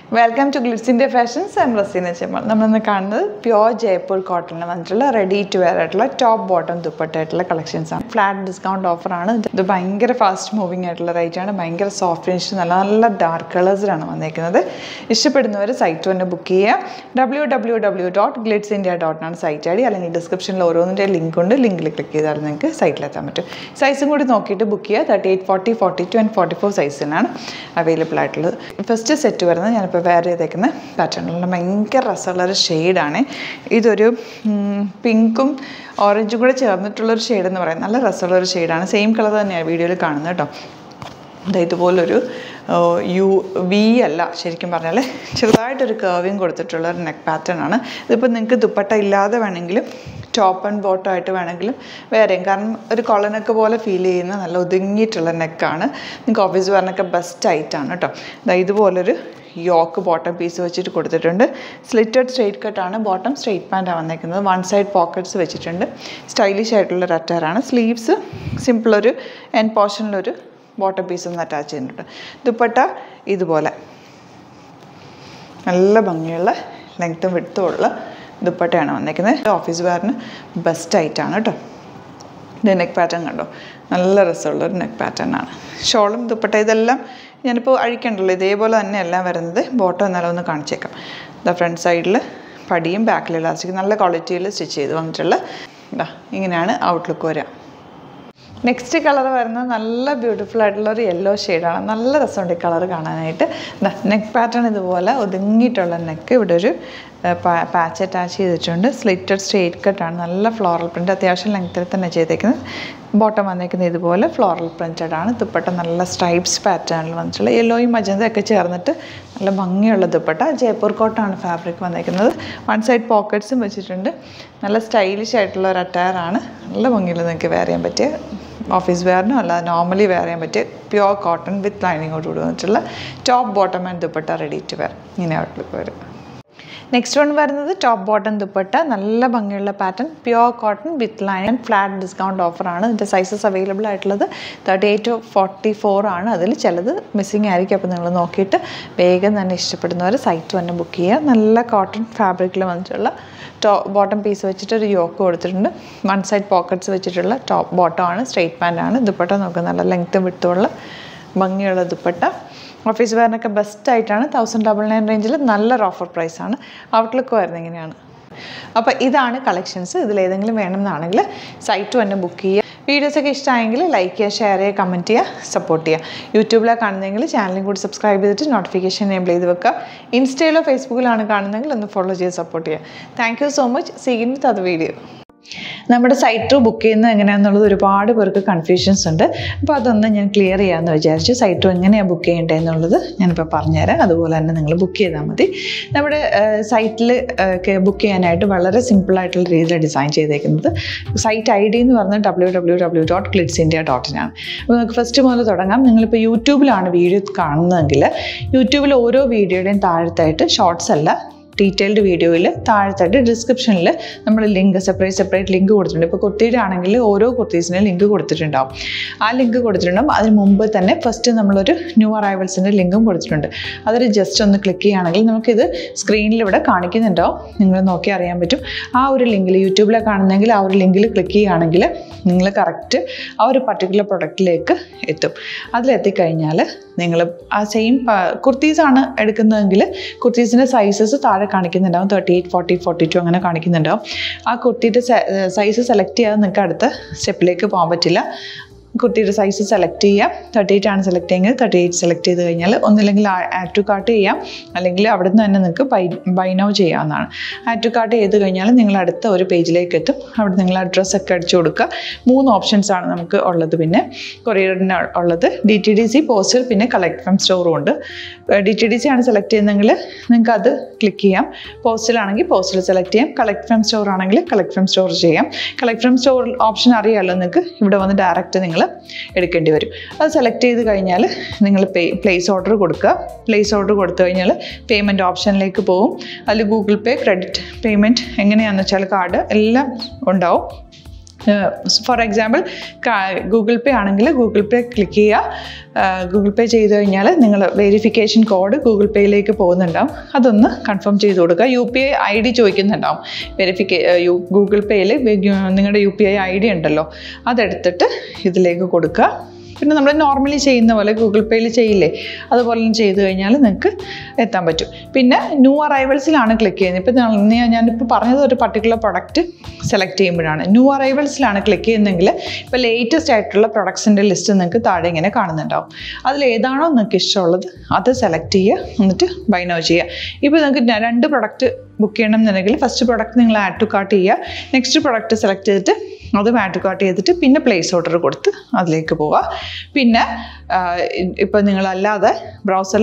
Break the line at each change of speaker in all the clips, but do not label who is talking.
Welcome to GlitzIndia Fashions. I am Rasina Chemal. We will pure Jaipur cotton ready to wear top bottom dupatta collections. Flat discount offer. This is fast moving soft finish dark colors. If you site book www.glitzindia.com site ID description link click site size book 38, 40, 42 and 44 size available. First set pattern shade pink orange shade shade same color video V alla ശരിക്കും പറഞ്ഞാൽ ചെറുതായിട്ട് ഒരു curving കൊടുത്തിട്ടുള്ള ഒരു neck pattern ആണ് ഇതിപ്പോൾ നിങ്ങൾക്ക് ദുപ്പട്ട ഇല്ലാതെ വേണമെങ്കിലും ടോപ്പ് ആൻഡ് ബോട്ടം ആയിട്ട് വേണമെങ്കിലും വേറെയും കാരണം ഒരു കോളനൊക്കെ പോലെ ഫീൽ ചെയ്യുന്ന നല്ല ഒതുങ്ങിയിട്ടുള്ള നെക്കാണ് നിങ്ങൾക്ക് ഓഫീസ് വെയറിനൊക്കെ ബെസ്റ്റ് ആയിട്ടാണ് കേട്ടോ ഇതുപോലൊരു യോക്ക് ബോട്ടം പീസ് വെച്ചിട്ട് കൊടുത്തിട്ടുണ്ട് സ്ലിറ്റഡ് സ്ട്രെയിറ്റ് കട്ട് ആണ് ബോട്ടം സ്ട്രെയിറ്റ് പാൻ്റ് ആണ് വന്നിരിക്കുന്നത് വൺ സൈഡ് പോക്കറ്റ്സ് വെച്ചിട്ടുണ്ട് സ്റ്റൈലിഷ് ആയിട്ടുള്ള ഒരു അറ്റയർ ആണ് സ്ലീവ്സ് സിമ്പിൾ ഒരു എൻഡ് പോർഷനിലൊരു bottom piece attach cheyidittundu dupatta idupole nalla bhangiyulla length width ulla dupattayana vannikkunne office wear nu best aitana ട്ടോ the neck pattern kando nalla result oru neck pattern aanu shawl um dupatta idellam ഞാനിപ്പോൾ അഴിക്കണ്ടല്ലോ ഇതേപോലെ തന്നെ എല്ലാം വരുന്നത് bottom എന്നാലും ഒന്ന് കാണിച്ചേക്കാം ദാ front സൈഡിൽ പടിയും ബാക്കിൽ ഇലാസ്റ്റിക് നല്ല ക്വാളിറ്റിയിൽ സ്റ്റിച്ച് ചെയ്ത് വന്നിട്ടുള്ള ദാ ഇങ്ങനെയാണ് ഔട്ട്ലുക്ക് വരിക Next color is beautiful yellow shade. Nice color. Neck pattern is a neck. Patch attached slitted straight cut floral print. Length bottom floral printed. Stripes pattern. Yellow magenta Jaipur cotton fabric. One side pockets stylish attire. Office wear normally wear pure cotton with lining top bottom and dupatta ready to wear next one is top bottom dupatta nalla bhangiyulla pattern pure cotton with lining and flat discount offer the sizes available 38 to 44 aanu adil chelathu missing aayirikkum appo ningal nokkittu vegam thanne ishtapedunnavaru site vanne book cheya nalla cotton fabric il vanchilla top bottom piece വെച്ചിട്ട് ഒരു yoke കൊടുത്തിട്ടുണ്ട് one side pockets വെച്ചിട്ടുള്ള top bottom ആണ് straight pant ആണ് ദുപ്പട്ട നോക്കുക നല്ല length വിഡ്ത്തുള്ള ഭംഗിയുള്ള dupatta office വെയറിനൊക്കെ best ആയിട്ടാണ് 1099 റേഞ്ചിൽ നല്ല ഓഫർ പ്രൈസ് ആണ് ഔട്ട്ലുക്ക് വരുന്നത് ഇങ്ങനെയാണ് അപ്പോൾ ഇതാണ് കളക്ഷൻസ് ഇതിൽ ഏതെങ്കിലും വേണമെന്നാണെങ്കിൽ സൈറ്റ് വന്ന് ബുക്ക് ചെയ്യുക വീഡിയോസ് ഒക്കെ ഇഷ്ടമായെങ്കിൽ ലൈക്ക് ചെയ്യുക ഷെയർ ചെയ്യുക കമന്റ് ചെയ്യുക സപ്പോർട്ട് ചെയ്യുക യൂട്യൂബിൽ കാണുന്നെങ്കിൽ ചാനലും കൂടി സബ്സ്ക്രൈബ് ചെയ്തിട്ട് നോട്ടിഫിക്കേഷൻ എനേബിൾ ചെയ്ത് വെക്കുക ഇൻസ്റ്റയിലോ ഫേസ്ബുക്കിലാണ് കാണുന്നെങ്കിൽ ഒന്ന് ഫോളോ ചെയ്ത് സപ്പോർട്ട് ചെയ്യുക thank you so much see you in the video നമ്മുടെ സൈറ്റ് ബുക്ക് ചെയ്യുന്നത് എങ്ങനെയാണെന്നുള്ളത് ഒരുപാട് പേർക്ക് കൺഫ്യൂഷൻസ് ഉണ്ട് അപ്പോൾ അതൊന്ന് ഞാൻ ക്ലിയർ ചെയ്യാമെന്ന് വിചാരിച്ചു സൈറ്റ് എങ്ങനെയാണ് ബുക്ക് ചെയ്യേണ്ടതെന്നുള്ളത് ഞാനിപ്പോൾ പറഞ്ഞുതരാം അതുപോലെ തന്നെ നിങ്ങൾ ബുക്ക് ചെയ്താൽ മതി നമ്മുടെ സൈറ്റിൽ ബുക്ക് ചെയ്യാനായിട്ട് വളരെ സിമ്പിളായിട്ടുള്ള രീതിയിൽ ഡിസൈൻ ചെയ്തേക്കുന്നത് സൈറ്റ് ഐ ഡി എന്ന് പറഞ്ഞാൽ www.glitzindia.in ആണ് അപ്പോൾ നമുക്ക് ഫസ്റ്റ് മുതൽ തുടങ്ങാം നിങ്ങളിപ്പോൾ യൂട്യൂബിലാണ് വീഡിയോ കാണുന്നതെങ്കിൽ യൂട്യൂബിൽ ഓരോ വീഡിയോയുടെയും താഴത്തായിട്ട് ഷോർട്സ് അല്ല ഡീറ്റെയിൽഡ് വീഡിയോയിൽ താഴത്തായിട്ട് ഡിസ്ക്രിപ്ഷനിൽ നമ്മൾ ലിങ്ക് സെപ്പറേറ്റ് ലിങ്ക് കൊടുത്തിട്ടുണ്ട് ഇപ്പോൾ കുർത്തിയുടെ ആണെങ്കിൽ ഓരോ കുർത്തീസിനും ലിങ്ക് കൊടുത്തിട്ടുണ്ടാവും ആ ലിങ്ക് കൊടുത്തിട്ടുണ്ടാവും അതിന് മുമ്പ് തന്നെ ഫസ്റ്റ് നമ്മളൊരു ന്യൂ അറൈവൽസിൻ്റെ ലിങ്കും കൊടുത്തിട്ടുണ്ട് അതൊരു ജസ്റ്റ് ഒന്ന് ക്ലിക്ക് ചെയ്യുകയാണെങ്കിൽ നമുക്കിത് സ്ക്രീനിൽ ഇവിടെ കാണിക്കുന്നുണ്ടാവും നിങ്ങൾ നോക്കി അറിയാൻ പറ്റും ആ ഒരു ലിങ്കിൽ യൂട്യൂബിലെ കാണുന്നെങ്കിൽ ആ ഒരു ലിങ്കിൽ ക്ലിക്ക് ചെയ്യുകയാണെങ്കിൽ നിങ്ങൾ കറക്റ്റ് ആ ഒരു പർട്ടിക്കുലർ പ്രൊഡക്റ്റിലേക്ക് എത്തും അതിലെത്തിക്കഴിഞ്ഞാൽ നിങ്ങൾ ആ സെയിം കുർത്തീസാണ് എടുക്കുന്നതെങ്കിൽ കുർത്തീസിൻ്റെ സൈസസ് താഴെ കാണിക്കുന്നുണ്ടാവും 38, 40, 42 അങ്ങനെ കാണിക്കുന്നുണ്ടാവും ആ കുർത്തിയുടെ സൈസ് സെലക്ട് ചെയ്യാതെ നിങ്ങൾക്ക് അടുത്ത സ്റ്റെപ്പിലേക്ക് പോകാൻ പറ്റില്ല കുർത്തിയുടെ സൈസ് സെലക്ട് ചെയ്യാം 38 ആണ് സെലക്ട് ചെയ്യുന്നത് 38 സെലക്ട് ചെയ്ത് കഴിഞ്ഞാൽ ഒന്നില്ലെങ്കിൽ ആഡ് ടു കാർട്ട് ചെയ്യാം അല്ലെങ്കിൽ അവിടെ നിന്ന് തന്നെ നിങ്ങൾക്ക് ബൈ നൗ ചെയ്യാവുന്നതാണ് ആഡ് ടു കാർട്ട് ചെയ്ത് കഴിഞ്ഞാൽ നിങ്ങൾ അടുത്ത ഒരു പേജിലേക്ക് എത്തും അവിടെ നിങ്ങൾ അഡ്രസ്സൊക്കെ അടിച്ചു കൊടുക്കുക 3 ഓപ്ഷൻസ് ആണ് നമുക്ക് ഉള്ളത് പിന്നെ കൊറിയറിന് ഉള്ളത് DTDC പോസ്റ്റൽ പിന്നെ കളക്ട് ഫ്രം സ്റ്റോറും ഉണ്ട് DTDC ആണ് സെലക്ട് ചെയ്യുന്നതെങ്കിൽ നിങ്ങൾക്ക് അത് ക്ലിക്ക് ചെയ്യാം പോസ്റ്റലാണെങ്കിൽ പോസ്റ്റൽ സെലക്ട് ചെയ്യാം കളക്ട് ഫ്രം സ്റ്റോർ ആണെങ്കിൽ കളക്ട് ഫ്രം സ്റ്റോർ ചെയ്യാം കളക്ട് ഫ്രം സ്റ്റോർ ഓപ്ഷൻ അറിയാമല്ലോ നിങ്ങൾക്ക് ഇവിടെ വന്ന് ഡയറക്റ്റ് നിങ്ങൾ എടുക്കേണ്ടി വരും അത് സെലക്ട് ചെയ്ത് കഴിഞ്ഞാൽ നിങ്ങൾ പ്ലേസ് ഓർഡർ കൊടുക്കുക പ്ലേസ് ഓർഡർ കൊടുത്തു കഴിഞ്ഞാൽ പേയ്മെൻറ്റ് ഓപ്ഷനിലേക്ക് പോകും അതിൽ ഗൂഗിൾ പേ ക്രെഡിറ്റ് പേയ്മെൻറ്റ് എങ്ങനെയാണെന്ന് വെച്ചാൽ കാർഡ് എല്ലാം ഉണ്ടാവും ഫോർ എക്സാമ്പിൾ ഗൂഗിൾ പേ ആണെങ്കിൽ ഗൂഗിൾ പേ ക്ലിക്ക് ചെയ്യുക. ഗൂഗിൾ പേ ചെയ്ത് കഴിഞ്ഞാൽ നിങ്ങൾ വെരിഫിക്കേഷൻ കോഡ് ഗൂഗിൾ പേയിലേക്ക് പോകുന്നുണ്ടാവും. അതൊന്ന് കൺഫേം ചെയ്ത് കൊടുക്കുക. UPI ID ചോദിക്കുന്നുണ്ടാവും. ഗൂഗിൾ പേയിൽ നിങ്ങളുടെ UPI ID ഉണ്ടല്ലോ, അതെടുത്തിട്ട് ഇതിലേക്ക് കൊടുക്കുക. പിന്നെ നമ്മൾ നോർമലി ചെയ്യുന്ന പോലെ ഗൂഗിൾ പേയിൽ ചെയ്യില്ലേ, അതുപോലെ ചെയ്ത് കഴിഞ്ഞാൽ നിങ്ങൾക്ക് എത്താൻ പറ്റും. പിന്നെ ന്യൂ അറൈവൽസിലാണ് ക്ലിക്ക് ചെയ്യുന്നത്. ഇപ്പോൾ ഞാനിപ്പോൾ പറഞ്ഞത് ഒരു പർട്ടിക്കുലർ പ്രൊഡക്റ്റ് സെലക്ട് ചെയ്യുമ്പോഴാണ്. ന്യൂ അറൈവൽസിലാണ് ക്ലിക്ക് ചെയ്യുന്നതെങ്കിൽ ഇപ്പോൾ ലേറ്റസ്റ്റ് ആയിട്ടുള്ള പ്രൊഡക്ട്സിൻ്റെ ലിസ്റ്റ് നിങ്ങൾക്ക് താഴെ ഇങ്ങനെ കാണുന്നുണ്ടാവും. അതിലേതാണോ നിങ്ങൾക്ക് ഇഷ്ടമുള്ളത് അത് സെലക്ട് ചെയ്യുക, എന്നിട്ട് ബൈ നൗ ചെയ്യുക. ഇപ്പോൾ നിങ്ങൾക്ക് 2 പ്രൊഡക്റ്റ് ബുക്ക് ചെയ്യണം എന്നുണ്ടെങ്കിൽ ഫസ്റ്റ് പ്രൊഡക്റ്റ് നിങ്ങൾ ആഡ് ടു കാർട്ട് ചെയ്യുക. നെക്സ്റ്റ് പ്രൊഡക്റ്റ് സെലക്ട് ചെയ്തിട്ട് അതും ആഡ് ടു കാർട്ട് ചെയ്തിട്ട് പിന്നെ പ്ലേസ് ഓർഡർ കൊടുത്ത് അതിലേക്ക് പോവുക. പിന്നെ ഇപ്പോൾ നിങ്ങളല്ലാതെ ബ്രൗസറിൽ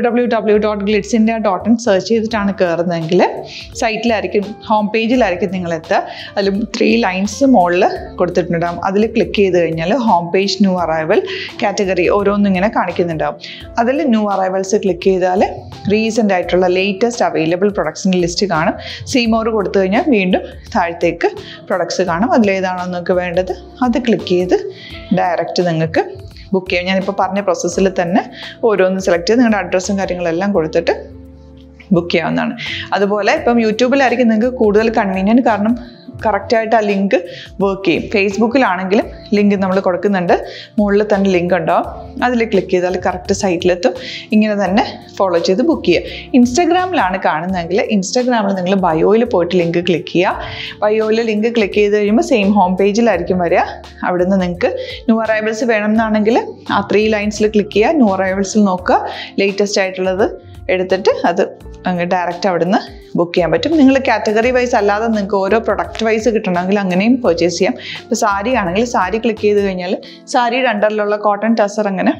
www.glitzindia.in സെർച്ച് ചെയ്തിട്ടാണ് കയറുന്നതെങ്കിൽ സൈറ്റിലായിരിക്കും, ഹോം പേജിലായിരിക്കും നിങ്ങളെത്തുക. അതിൽ 3 ലൈൻസ് മുകളിൽ കൊടുത്തിട്ടുണ്ടാകും. അതിൽ ക്ലിക്ക് ചെയ്ത് കഴിഞ്ഞാൽ home page new arrival category ഓരോന്നും ഇങ്ങനെ കാണിക്കുന്നുണ്ടാവും. അതിൽ ന്യൂ അറൈവൽസ് ക്ലിക്ക് ചെയ്താൽ റീസെൻ്റ് ആയിട്ടുള്ള ലേറ്റസ്റ്റ് അവൈലബിൾ പ്രൊഡക്ട്സിൻ്റെ ലിസ്റ്റ് കാണും. സീമോർ കൊടുത്തു കഴിഞ്ഞാൽ വീണ്ടും താഴത്തേക്ക് പ്രൊഡക്ട്സ് കാണും. അതിലേതാണോ നിങ്ങൾക്ക് വേണ്ടത് അത് ക്ലിക്ക് ചെയ്ത് ഡയറക്റ്റ് നിങ്ങൾക്ക് ബുക്ക് ചെയ്യാം. ഞാനിപ്പോൾ പറഞ്ഞ പ്രോസസ്സിൽ തന്നെ ഓരോന്ന് സെലക്ട് ചെയ്ത് നിങ്ങളുടെ അഡ്രസ്സും കാര്യങ്ങളെല്ലാം കൊടുത്തിട്ട് ബുക്ക് ചെയ്യാവുന്നതാണ്. അതുപോലെ ഇപ്പം യൂട്യൂബിലായിരിക്കും നിങ്ങൾക്ക് കൂടുതൽ കൺവീനിയൻറ്റ്, കാരണം കറക്റ്റായിട്ട് ആ ലിങ്ക് വർക്ക് ചെയ്യും. ഫേസ്ബുക്കിലാണെങ്കിലും ലിങ്ക് നമ്മൾ കൊടുക്കുന്നുണ്ട്, മുകളിൽ തന്നെ ലിങ്ക് ഉണ്ടാവും. അതിൽ ക്ലിക്ക് ചെയ്താൽ കറക്റ്റ് സൈറ്റിലെത്തും. ഇങ്ങനെ തന്നെ ഫോളോ ചെയ്ത് ബുക്ക് ചെയ്യുക. ഇൻസ്റ്റാഗ്രാമിലാണ് കാണുന്നതെങ്കിൽ ഇൻസ്റ്റാഗ്രാമിൽ നിങ്ങൾ ബയോയിൽ പോയിട്ട് ലിങ്ക് ക്ലിക്ക് ചെയ്യുക. ബയോയിൽ ലിങ്ക് ക്ലിക്ക് ചെയ്ത് കഴിയുമ്പോൾ സെയിം ഹോം പേജിലായിരിക്കും വരിക. അവിടുന്ന് നിങ്ങൾക്ക് ന്യൂ അറൈവൽസ് വേണമെന്നാണെങ്കിൽ ആ 3 ലൈൻസിൽ ക്ലിക്ക് ചെയ്യുക. ന്യൂ അറൈവൽസിൽ നോക്കുക, ലേറ്റസ്റ്റ് ആയിട്ടുള്ളത് എടുത്തിട്ട് അത് അങ്ങ് ഡയറക്റ്റ് അവിടുന്ന് ബുക്ക് ചെയ്യാൻ പറ്റും. നിങ്ങൾ കാറ്റഗറി വൈസ് അല്ലാതെ നിങ്ങൾക്ക് ഓരോ പ്രൊഡക്റ്റ് വൈസ് കിട്ടണമെങ്കിൽ അങ്ങനെയും പർച്ചേസ് ചെയ്യാം. ഇപ്പോൾ സാരി ആണെങ്കിൽ സാരി ക്ലിക്ക് ചെയ്ത് കഴിഞ്ഞാൽ സാരിയുടെ അണ്ടറിലുള്ള കോട്ടൺ ടസർ അങ്ങനെ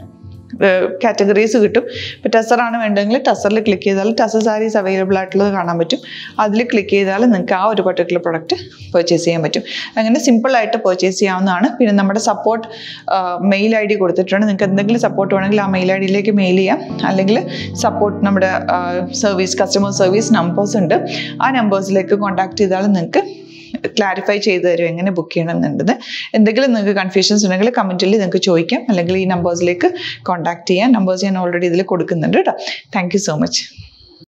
കാറ്റഗറീസ് കിട്ടും. ഇപ്പോൾ ടസറാണ് വേണ്ടതെങ്കിൽ ടസറിൽ ക്ലിക്ക് ചെയ്താൽ ടസർ സാരീസ് അവൈലബിൾ ആയിട്ടുള്ളത് കാണാൻ പറ്റും. അതിൽ ക്ലിക്ക് ചെയ്താൽ നിങ്ങൾക്ക് ആ ഒരു പർട്ടിക്കുലർ പ്രൊഡക്റ്റ് പർച്ചേസ് ചെയ്യാൻ പറ്റും. അങ്ങനെ സിമ്പിളായിട്ട് പർച്ചേസ് ചെയ്യാവുന്നതാണ്. പിന്നെ നമ്മുടെ സപ്പോർട്ട് മെയിൽ ID കൊടുത്തിട്ടുണ്ട്. നിങ്ങൾക്ക് എന്തെങ്കിലും സപ്പോർട്ട് വേണമെങ്കിൽ ആ മെയിൽ IDയിലേക്ക് മെയിൽ ചെയ്യാം. അല്ലെങ്കിൽ സപ്പോർട്ട് നമ്മുടെ കസ്റ്റമർ സർവീസ് നമ്പേഴ്സ് ഉണ്ട്. ആ നമ്പേഴ്സിലേക്ക് കോൺടാക്ട് ചെയ്താൽ നിങ്ങൾക്ക് ക്ലാരിഫൈ ചെയ്ത് തരും എങ്ങനെ ബുക്ക് ചെയ്യണം എന്നുള്ളത്. എന്തെങ്കിലും നിങ്ങൾക്ക് കൺഫ്യൂഷൻസ് ഉണ്ടെങ്കിൽ കമൻറ്റിൽ നിങ്ങൾക്ക് ചോദിക്കാം, അല്ലെങ്കിൽ ഈ നമ്പേഴ്സിലേക്ക് കോൺടാക്ട് ചെയ്യാം. നമ്പേഴ്സ് ഞാൻ ഓൾറെഡി ഇതിൽ കൊടുക്കുന്നുണ്ട് കേട്ടോ. Thank you so much.